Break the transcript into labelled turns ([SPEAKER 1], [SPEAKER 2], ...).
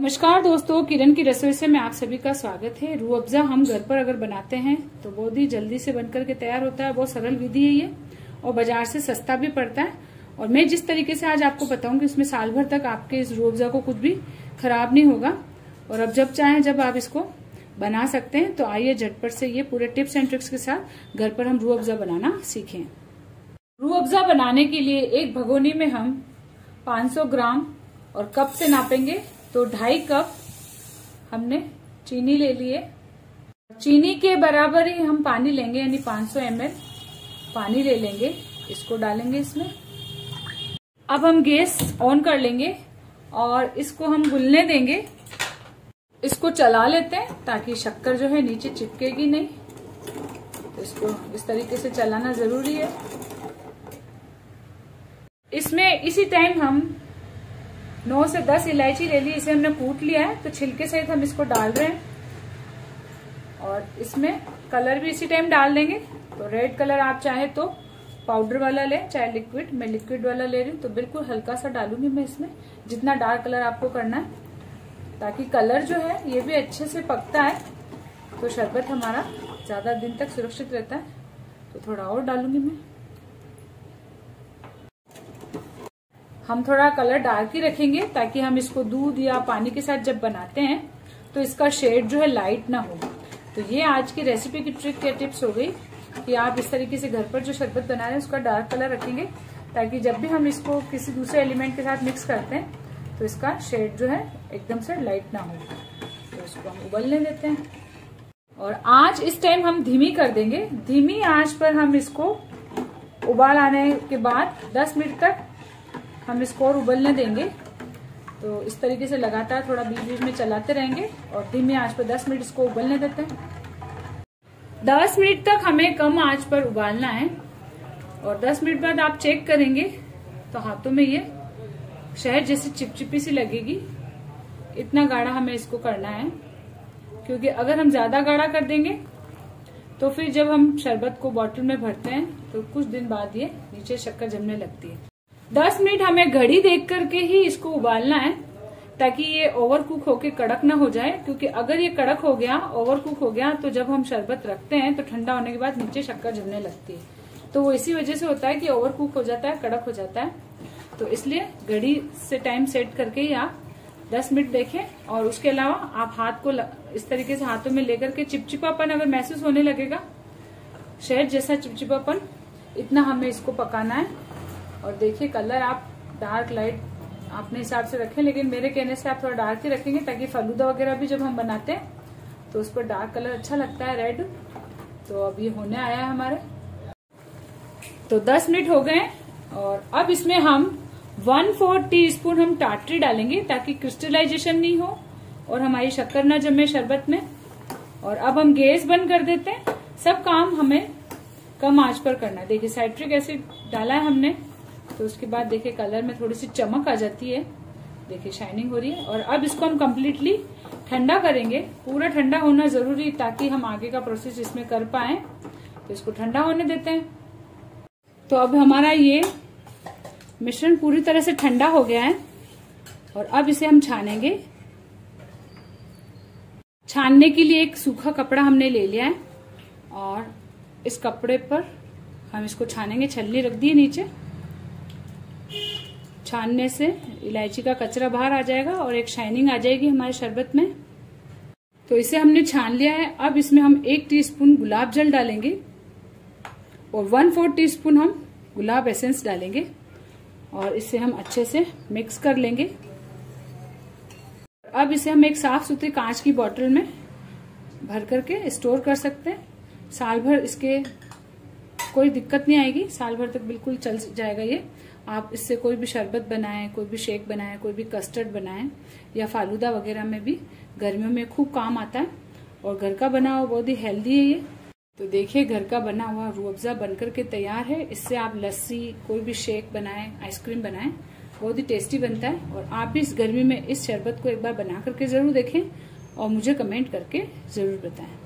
[SPEAKER 1] नमस्कार दोस्तों, किरण की रसोई से मैं आप सभी का स्वागत है। रूह अफ़ज़ा हम घर पर अगर बनाते हैं तो बहुत ही जल्दी से बनकर के तैयार होता है। बहुत सरल विधि है ये और बाजार से सस्ता भी पड़ता है। और मैं जिस तरीके से आज आपको बताऊंगी इसमें साल भर तक आपके इस रूह अफ़ज़ा को कुछ भी खराब नहीं होगा। और अब जब चाहें जब आप इसको बना सकते हैं। तो आइए झटपट से ये पूरे टिप्स एंड ट्रिक्स के साथ घर पर हम रूह अफ़ज़ा बनाना सीखें। रूह अफ़ज़ा बनाने के लिए एक भगोनी में हम 500 ग्राम और कप से नापेंगे तो 2.5 कप हमने चीनी ले लिए। चीनी के बराबर ही हम पानी लेंगे, यानी 500 ml पानी ले लेंगे। इसको डालेंगे इसमें। अब हम गैस ऑन कर लेंगे और इसको हम घुलने देंगे। इसको चला लेते हैं ताकि शक्कर जो है नीचे चिपकेगी नहीं। तो इसको इस तरीके से चलाना जरूरी है। इसमें इसी टाइम हम 9 से 10 इलायची ले ली। इसे हमने कूट लिया है तो छिलके सहित हम इसको डाल रहे हैं। और इसमें कलर भी इसी टाइम डाल देंगे। तो रेड कलर आप चाहे तो पाउडर वाला ले, चाहे लिक्विड। मैं लिक्विड वाला ले रही हूँ तो बिल्कुल हल्का सा डालूंगी मैं इसमें, जितना डार्क कलर आपको करना है, ताकि कलर जो है ये भी अच्छे से पकता है तो शरबत हमारा ज्यादा दिन तक सुरक्षित रहता है। तो थोड़ा और डालूंगी मैं। हम थोड़ा कलर डार्क ही रखेंगे ताकि हम इसको दूध या पानी के साथ जब बनाते हैं तो इसका शेड जो है लाइट ना हो। तो ये आज की रेसिपी की ट्रिक या टिप्स हो गई कि आप इस तरीके से घर पर जो शरबत बना रहे हैं उसका डार्क कलर रखेंगे, ताकि जब भी हम इसको किसी दूसरे एलिमेंट के साथ मिक्स करते हैं तो इसका शेड जो है एकदम से लाइट ना हो। तो इसको हम उबलने देते हैं। और आंच इस टाइम हम धीमी कर देंगे। धीमी आंच पर हम इसको उबाल आने के बाद 10 मिनट तक हम इसको और उबलने देंगे। तो इस तरीके से लगातार थोड़ा बीच बीच में चलाते रहेंगे और धीमी आंच पर 10 मिनट इसको उबलने देते हैं। 10 मिनट तक हमें कम आंच पर उबालना है। और 10 मिनट बाद आप चेक करेंगे तो हाथों में ये शहद जैसी चिपचिपी सी लगेगी। इतना गाढ़ा हमें इसको करना है, क्योंकि अगर हम ज्यादा गाढ़ा कर देंगे तो फिर जब हम शरबत को बॉटल में भरते हैं तो कुछ दिन बाद ये नीचे शक्कर जमने लगती है। 10 मिनट हमें घड़ी देख करके ही इसको उबालना है, ताकि ये ओवर कुक होके कड़क ना हो जाए। क्योंकि अगर ये कड़क हो गया, ओवर कुक हो गया, तो जब हम शरबत रखते हैं तो ठंडा होने के बाद नीचे शक्कर जमने लगती है। तो वो इसी वजह से होता है कि ओवर कुक हो जाता है, कड़क हो जाता है। तो इसलिए घड़ी से टाइम सेट करके ही आप 10 मिनट देखें। और उसके अलावा आप हाथ को इस तरीके से हाथों में लेकर के चिपचिपापन अगर महसूस होने लगेगा, शहद जैसा चिपचिपापन, इतना हमें इसको पकाना है। और देखिए कलर आप डार्क लाइट अपने हिसाब से रखें, लेकिन मेरे कहने से आप थोड़ा डार्क ही रखेंगे ताकि फालूदा वगैरह भी जब हम बनाते हैं तो उस पर डार्क कलर अच्छा लगता है, रेड। तो अब ये होने आया है हमारे। तो 10 मिनट हो गए और अब इसमें हम 1/4 टीस्पून हम टाटरी डालेंगे ताकि क्रिस्टलाइजेशन नहीं हो और हमारी शक्कर ना जमे शरबत में। और अब हम गैस बंद कर देते हैं। सब काम हमें कम आंच पर करना है। देखिए साइट्रिक एसिड डाला है हमने, तो उसके बाद देखिए कलर में थोड़ी सी चमक आ जाती है। देखिए शाइनिंग हो रही है। और अब इसको हम कम्प्लीटली ठंडा करेंगे। पूरा ठंडा होना जरूरी ताकि हम आगे का प्रोसेस इसमें कर पाए। तो इसको ठंडा होने देते हैं। तो अब हमारा ये मिश्रण पूरी तरह से ठंडा हो गया है और अब इसे हम छानेंगे। छानने के लिए एक सूखा कपड़ा हमने ले लिया है और इस कपड़े पर हम इसको छानेंगे। छलनी रख दी है नीचे। छानने से इलायची का कचरा बाहर आ जाएगा और एक शाइनिंग आ जाएगी हमारे शरबत में। तो इसे हमने छान लिया है। अब इसमें हम 1 टीस्पून गुलाब जल डालेंगे और 1/4 टीस्पून हम गुलाब एसेंस डालेंगे और इसे हम अच्छे से मिक्स कर लेंगे। अब इसे हम एक साफ सुथरी कांच की बोतल में भर करके स्टोर कर सकते हैं। साल भर इसके कोई दिक्कत नहीं आएगी। साल भर तक बिल्कुल चल जाएगा ये। आप इससे कोई भी शरबत बनाएं, कोई भी शेक बनाएं, कोई भी कस्टर्ड बनाएं या फालूदा वगैरह में भी गर्मियों में खूब काम आता है। और घर का बना हुआ बहुत ही हेल्दी है ये। तो देखिए घर का बना हुआ रूह अफ़ज़ा बनकर के तैयार है। इससे आप लस्सी, कोई भी शेक बनाएं, आइसक्रीम बनाएं, बहुत ही टेस्टी बनता है। और आप भी इस गर्मी में इस शरबत को एक बार बना करके जरूर देखें और मुझे कमेंट करके जरूर बताएं।